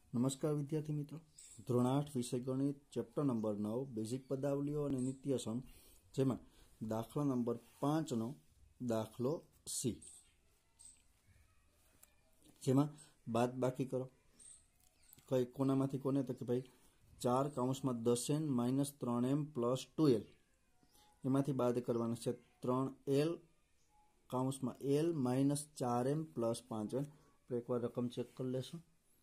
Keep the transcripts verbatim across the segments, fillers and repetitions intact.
नमस्कार विद्यार्थी मित्रों, धोरण आठ विषय गणित चैप्टर नंबर नौ बेसिक पदावलीओ और नित्यसम जेमा दाखला नंबर पांच नो दाखलो सी जेमा बाद बाकी करो कई कोना माथी कोने तो कि भाई चार काउंस में दस एन माइनस त्रण एम प्लस टू एल एमांथी बाद करवाना छे त्रण एल काउंस में एल माइनस चार एम प्लस पांच एन। तो एक बार रकम चेक कर लेशुं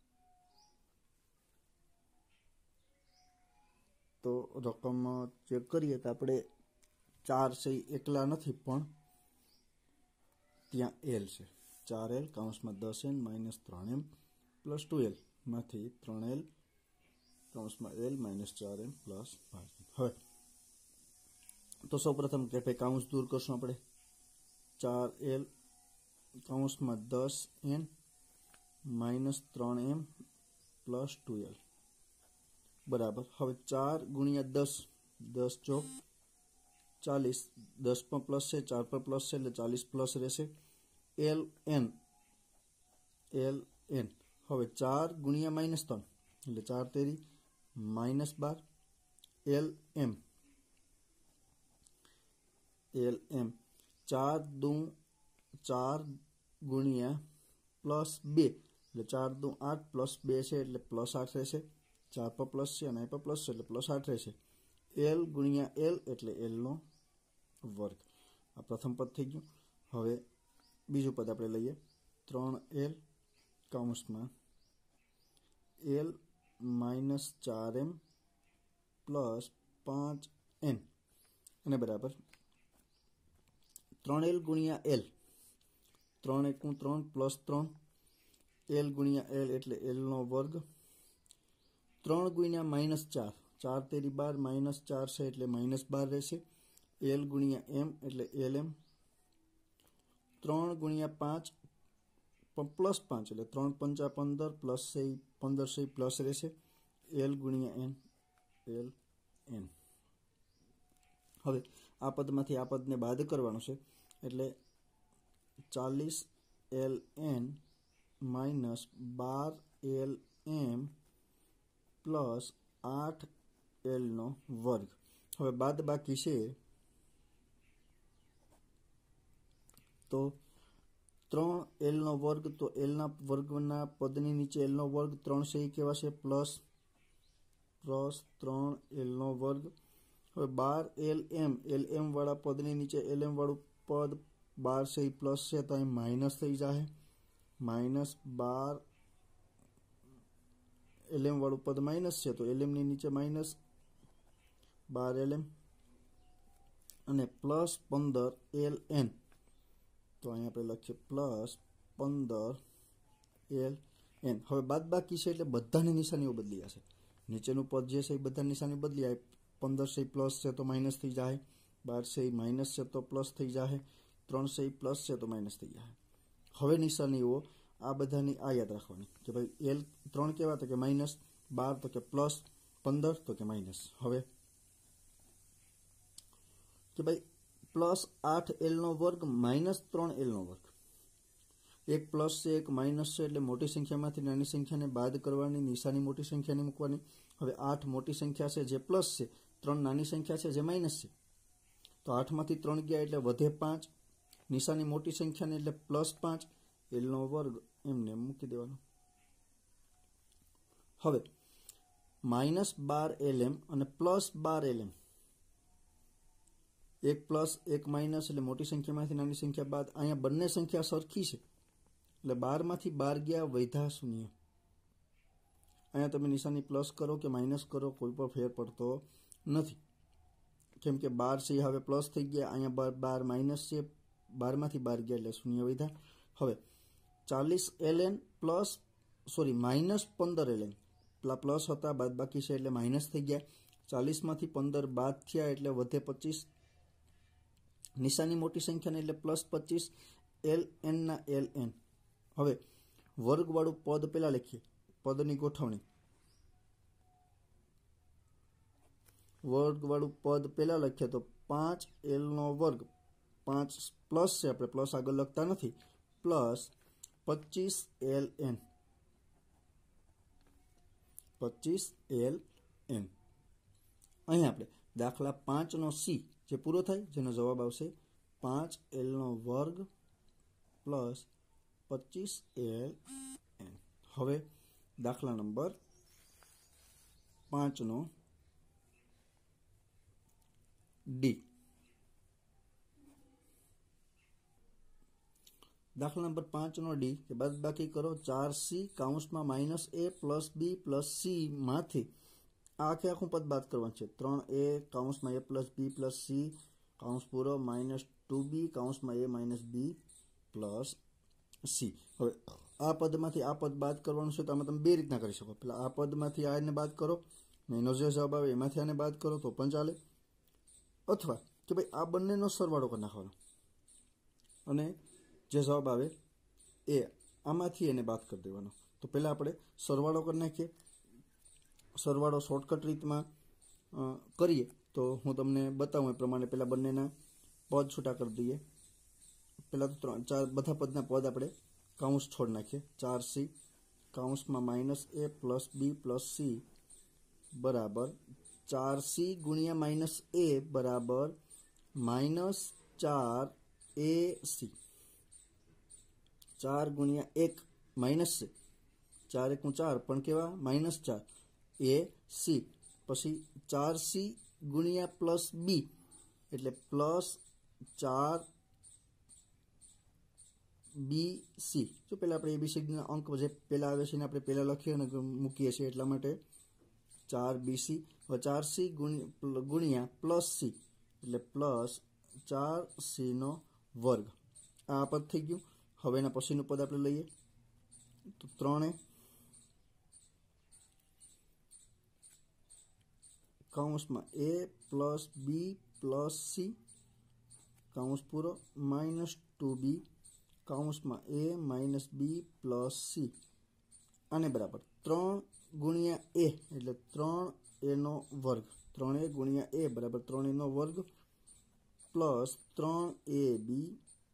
तो रकम चेक करिए तो आपणे चार से एकला नहीं पण त्यां एल से चार एल काउंस में दस एन माइनस त्रण एम प्लस टू एल मांथी त्रण एल काउंस में एल माइनस चार एम प्लस पांच एम। हवे तो सौ प्रथम के काउंस दूर करशुं आपणे चार एल काउंस में दस एन माइनस त्रण एम प्लस टू एल बराबर। हवे चार गुणिया दस दस चौक चालीस दस पर प्लस है चार पर प्लस है चालीस प्लस रहेशे एल एन एल एन। हवे चार गुणिया माइनस त्रण एटले चार तेरी माइनस बार एल एम एल एम चार दू चार गुणिया प्लस बे एटले चार दू आठ प्लस बे है एटले प्लस आठ रहेशे चार पर प्लस है अहीं पर प्लस है प्लस आठ रहेशे एल गुणिया एल एटले एल नो वर्ग। आ प्रथम पद थई गयुं। हवे बीजું पद आपणे लईए त्रण एल काउंस में एल माइनस चार एम प्लस पांच एन अने बराबर त्रण एल गुणिया एल त्रण एकू त्रण प्लस त्रण एल गुणिया एल एटले एल नो वर्ग त्रण गुणिया माइनस चार चार तेरी बार माइनस चार से एटले माइनस बार रहेशे एल गुणिया एम एटले एल एम त्रण गुणिया पांच प्लस पांच एटले त्रण पंचा पंदर प्लस से पंदर से प्लस रहेशे एल गुणिया एन एल एन। हवे आ पदमांथी आ पदने बाद करवानुं छे एटले चालीस एल एन माइनस बार एल एम प्लस आठ एल नो वर्ग। हवे बाद बाकी छे तो त्रण एल नो वर्ग तो एल ना वर्गना पदनी नीचे एल नो वर्ग त्रण से ई कहेवाशे प्लस प्लस त्रण एल नो वर्ग। हवे बार एल एम एल एम वाळा पदनी नीचे एल एम वाळुं पद बार से ई प्लस से तो अहीं माइनस थई जाए माइनस बार एल एम वाळुं पद माइनस है तो एल एम नी नीचे माइनस बार एल एम अने प्लस पंदर एल एन तो अहीं आपणे लखीए प्लस पंदर एल एन। हवे बाद बाकी छे एटले बधानी निशानीओ बदली जशे नीचेनुं पद जे छे ए बधा निशानी बदली जाए पंदर से प्लस है तो माइनस थई जाए बार से माइनस है तो प्लस थई जाए त्रण से प्लस है तो माइनस थई जाए। हवे निशानीओ आ बधानी आ याद राखवानी कि भाई एल त्रण केवा तो कि माइनस बार तो कि प्लस पंदर तो कि माइनस। हवे कि भाई प्लस आठ एल नो वर्ग माइनस त्रण एल नो वर्ग एक प्लस से एक माइनस से एटले मोटी संख्या में नानी संख्या ने बाद करवानी निशानी मोटी संख्या ने मूकवानी। हवे आठ मोटी संख्या से जे प्लस से त्रण नानी संख्या से जे माइनस से तो आठ मांथी त्रण गया एटले वधे पांच निशानी मोटी संख्या ने एटले प्लस पांच एल नो वर्ग एमने मूकी देवानो। हवे माइनस बार एल एम अने प्लस बार एल एम एक प्लस एक माइनस एटले मोटी संख्या मांथी नानी संख्या बाद अहींया बंने संख्या सरखी छे एटले बार मांथी बार गया वैधा शून्य। अहींया तमे निशानी प्लस करो के माइनस करो कोई पण फेर पड़तो नथी केम के बार से हवे प्लस थई गया अहींया बार बार माइनस छे बार मांथी बार गया एटले शून्य वैधा। हवे चालीस L N plus sorry minus पंदर एल एन प्लस होता बाद बाकी से एटले माइनस थई गया चालीस मांथी पंदर बाद थया एटले वधे पच्चीस निशानी मोटी संख्या ने एटले प्लस पच्चीस एल एन ना एल एन। हवे वर्ग वाळुं पद पेला लखीए पदनी गोठवणी वर्ग वाळुं पद पेला लखीए तो पांच एल नो वर्ग पांच प्लस से आपणे प्लस आगळ लखता नथी प्लस पच्चीस एल एन પચીસ એલ એન। અહીં આપણે દાખલા પાંચનો સી જે પૂરો થાય જેનો જવાબ આવશે પાંચ એલનો વર્ગ પ્લસ પચીસ એલ એન। હવે દાખલા નંબર પાંચનો ડી। દાખલા નંબર પાંચનો ડી કે બાદ બાકી કરો ચાર સી કાઉન્સમાં minus A plus B plus C માંથી આ આખે આખું પદ બાદ કરવાનું છે। ત્રણ એ કાઉન્સમાં A plus B plus C કાઉન્સ પૂરો માઇનસ ટુ બી કાઉન્સમાં A minus B plus C. હવે આ પદમાંથી આ પદ બાદ કરવાનું છે તો આમાં તમે બે રીતના કરી શકો। પેલા આ પદમાંથી આને બાદ કરો ને એનો જે જવાબ આવે એમાંથી આને બાદ કરો તો પણ ચાલે, અથવા કે ભાઈ આ બંનેનો સરવાળો કરી નાખવાનો અને જે જવાબ આવે એ આમાંથી એને બાદ કરી દેવાનો। તો પહેલાં આપણે સરવાળો કરી નાખીએ। સરવાળો શોર્ટકટ રીતમાં કરીએ તો હું તમને બતાવું એ પ્રમાણે પહેલાં બંનેના પદ છૂટા કરી દઈએ। પહેલાં તો ત્રણ ચાર બધા પદના પદ આપણે કાઉન્સ છોડ નાખીએ। ચાર સી કાઉન્સમાં minus A plus B plus C બરાબર ચાર સી ગુણ્યા માઇનસ એ બરાબર માઇનસ ચાર એ સી। ચાર ગુણ્યા એક માઇનસ છે, ચાર એકું ચાર પણ કેવા માઇનસ ચાર એ સી, પછી ચાર સી ગુણ્યા પ્લસ બી એટલે પ્લસ ચાર બી સી। જો પહેલાં આપણે એબીસીડીના અંક જે પહેલાં આવે છે એને આપણે પહેલાં લખીએ અને મૂકીએ છીએ એટલા માટે ચાર બી સી। હવે ચાર સી ગુણ્યા પ્લસ સી એટલે પ્લસ ચાર સીનો વર્ગ। આ પદ થઈ ગયું। હવે એના પછીનું પદ આપણે લઈએ તો ત્રણે કાઉન્સમાં A plus B plus C કાઉન્સ પૂરો માઇનસ ટુ બી કાઉન્સમાં A minus B plus C આને બરાબર ત્રણ ગુણ્યા એ એટલે ત્રણ એનો વર્ગ। ત્રણ એ ગુણ્યા એ બરાબર ત્રણ એનો વર્ગ પ્લસ ત્રણ એ બી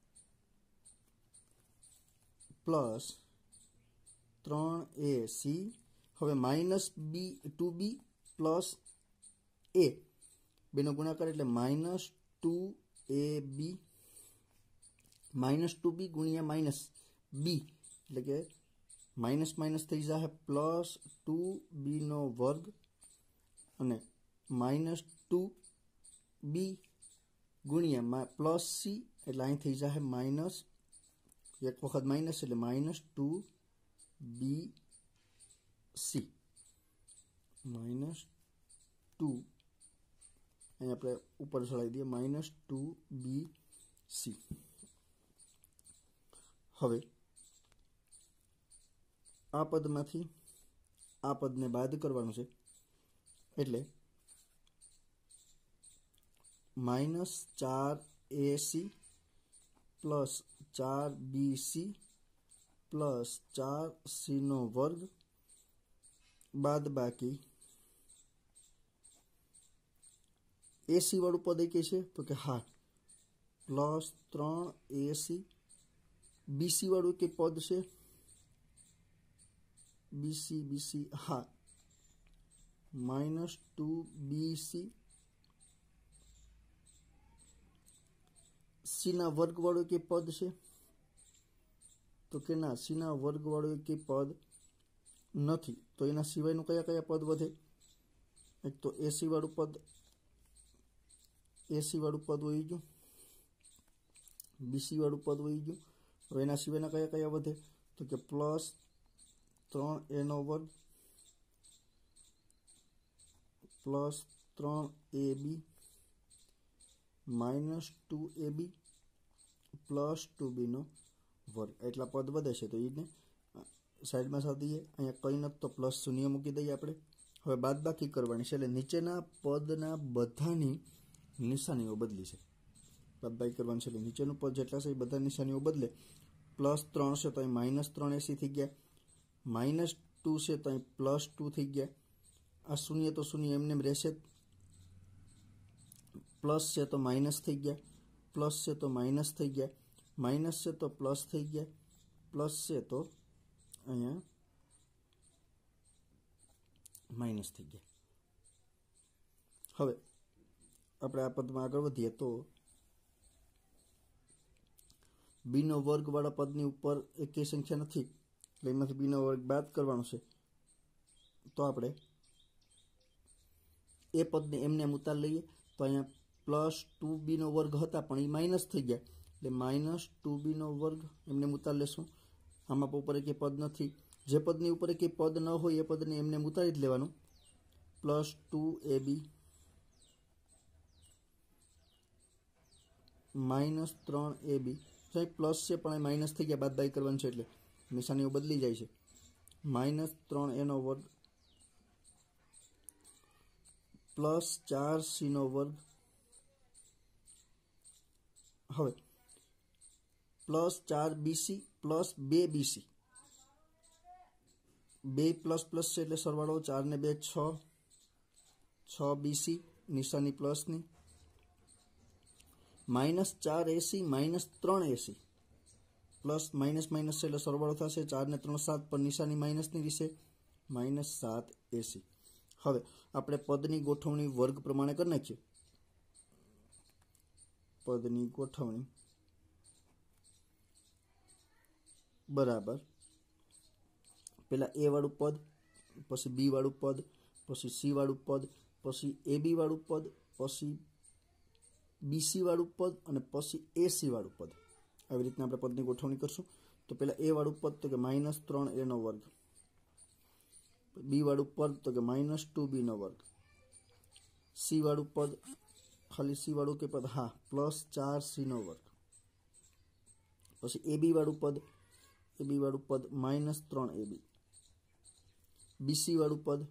પ્લસ ત્રણ એ સી। હવે minus B two B plus A બેનો ગુણાકાર એટલે minus two A B minus two B ગુણ્યા માઇનસ બી એટલે કે માઇનસ માઇનસ થઈ જાય પ્લસ ટુ બીનો વર્ગ અને માઇનસ ટુ બી ગુણ્યા પ્લસ સી એટલે અહીં થઈ જાય માઇનસ એક વખત માઇનસ એટલે minus two B C minus two અહીં આપણે ઉપર ચડાવી દઈએ માઇનસ ટુ બી સી। હવે આ પદમાંથી આ પદને બાદ કરવાનું છે એટલે માઇનસ ચાર એ સી પ્લસ ચાર બી સી પ્લસ ચાર સીનો વર્ગ બાદ બાકી એસી વાળું પદ કઈ છે તો કે હા પ્લસ ત્રણ એસી। બીસી વાળું કે પદ છે બીસી બીસી હા માઇનસ ટુ બીસી। સીના વર્ગ વાળું કે પદ છે તો કે ના સીના વર્ગ વાળું કે પદ નથી। તો એના સિવાયનું કયા કયા પદ વધે? એક તો એસી વાળું પદ એસી વાળું પદ વહી ગયું, બીસી વાળું પદ વહી ગયું। હવે એના સિવાયના કયા કયા વધે તો કે પ્લસ ત્રણ એનો વર્ગ પ્લસ ત્રણ A B minus two A B plus two બીનો વર્ગ એટલા પદ વધે છે। તો એને સાઈડમાં સાધી દઈએ। અહીંયા કંઈ નથી તો પ્લસ શૂન્ય મૂકી દઈએ આપણે। હવે બાદબાકી કરવાની છે એટલે નીચેના પદના બધાની નિશાનીઓ બદલી છે। બાદબાકી કરવાની છે એટલે નીચેનું પદ જેટલા છે એ બધા નિશાનીઓ બદલે। પ્લસ ત્રણ છે તો અહીં માઇનસ ત્રણ એસી થઈ ગયા, માઇનસ ટુ છે તો અહીં પ્લસ ટુ થઈ ગયા। આ શૂન્ય તો શૂન્ય એમને રહેશે, પ્લસ છે તો માઇનસ થઈ ગયા, પ્લસ છે તો માઇનસ થઈ ગયા, માઇનસ છે તો પ્લસ થઈ ગયા, પ્લસ છે તો અહીંયા માઇનસ થઈ ગયા. હવે આપણે આ પદમાં આગળ વધીએ તો બીનો વર્ગવાળા પદની ઉપર એકેય સંખ્યા નથી એટલે એમાંથી બીનો વર્ગ બાદ કરવાનો છે. તો આપણે એ પદને એમને એમ ઉતાર લઈએ તો અહીંયા પ્લસ ટુ બીનો વર્ગ હતા પણ એ માઇનસ થઈ ગયા એટલે માઇનસ ટુ બીનો વર્ગ એમને એમ ઉતાર લેશું. આમાં ઉપર એક પદ નથી, જે પદની ઉપર એક પદ ન હોય એ પદને એમને એમ ઉતારી જ લેવાનું. Plus two A B minus ત્રણ એ બી પ્લસ છે પણ એ માઇનસ થઈ ગયા, બાદ બાકી કરવાનું છે એટલે નિશાનીઓ બદલી જાય છે. માઇનસ ત્રણ એનો વર્ગ પ્લસ ચાર સીનો વર્ગ. હવે પ્લસ ચાર બીસી પ્લસ બે બીસી, બે પ્લસ પ્લસ છે એટલે સરવાળો ચાર ને બે છ, છ બીસી નિશાની પ્લસની. માઇનસ ચાર એસી માઇનસ ત્રણ એસી પ્લસ માઇનસ માઇનસ છે એટલે સરવાળો થશે ચાર ને ત્રણ સાત પર નિશાની માઇનસની વિશે માઇનસ સાત એસી. હવે આપણે પદની ગોઠવણી વર્ગ પ્રમાણે કરી નાખીએ. પદની ગોઠવણી બરાબર પેલા એ વાળું પદ, પછી બી વાળું પદ, પછી સી વાળું પદ, પછી એ બી વાળું પદ, પછી બીસી વાળું પદ અને પછી એસી વાળું પદ. આવી રીતના આપણે પદની ગોઠવણી કરશું. તો પેલા એ વાળું પદ તો કે માઇનસ ત્રણ એનો વર્ગ, બી વાળું પદ તો કે માઇનસ ટુ બીનો વર્ગ, સી વાળું પદ ખાલી સી વાળું કે પદ હા પ્લસ ચાર સીનો વર્ગ, પછી એ બી વાળું પદ એ બી વાળું પદ માઇનસ ત્રણ એ બી, બીસી વાળું પદ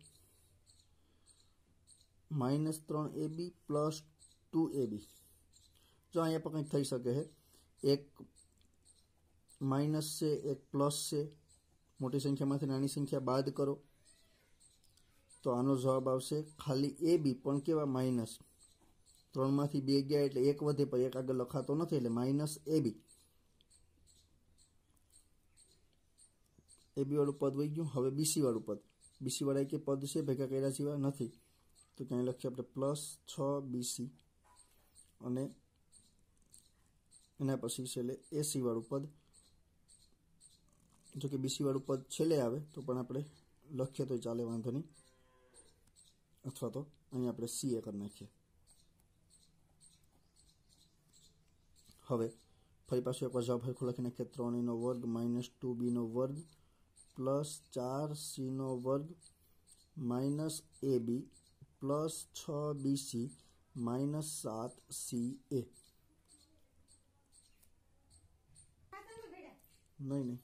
માઇનસ ત્રણ A B plus two A બી. જો અહીંયા પણ કંઈક થઈ શકે છે, એક માઇનસ છે એક પ્લસ છે, મોટી સંખ્યામાંથી નાની સંખ્યા બાદ કરો તો આનો જવાબ આવશે ખાલી એ બી પણ કેવા માઇનસ. ત્રણમાંથી બે ગયા એટલે એક વધે પણ એક આગળ લખાતો નથી એટલે માઇનસ એ બી. એ બી વાળું પદ વહી ગયું. હવે બીસી વાળું પદ, બીસી વાળા કે પદ છે ભેગા કર્યા સિવાય નથી તો ક્યાંય લખીએ આપણે પ્લસ છ બીસી અને એના પછી છેલ્લે એસી વાળું પદ. જો કે બીસી વાળું પદ છેલ્લે આવે તો પણ આપણે લખીએ તો ચાલે, વાંધો નહીં, અથવા તો અહીંયા આપણે સી એ કરી નાખીએ. હવે ફરી પાછું એકવાર જવાબ સરખો લખી નાખીએ. ત્રણ એનો વર્ગ માઇનસ ટુ બીનો વર્ગ પ્લસ ચાર સીનો વર્ગ માઇનસ એ બી પ્લસ છ બીસી માઇનસ સાત સી એ. નહીં નહીં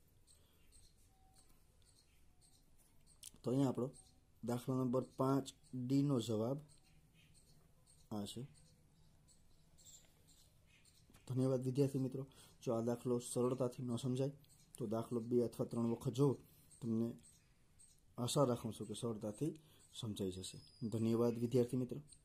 તો અહીંયા આપણો દાખલા નંબર પાંચ ડીનો જવાબ આ છે. ધન્યવાદ વિદ્યાર્થી મિત્રો. જો આ દાખલો સરળતાથી ન સમજાય તો દાખલો બે અથવા ત્રણ વખત જો તમને આશા રાખું છું કે સરળતાથી સમજાઈ જશે. ધન્યવાદ વિદ્યાર્થી મિત્રો.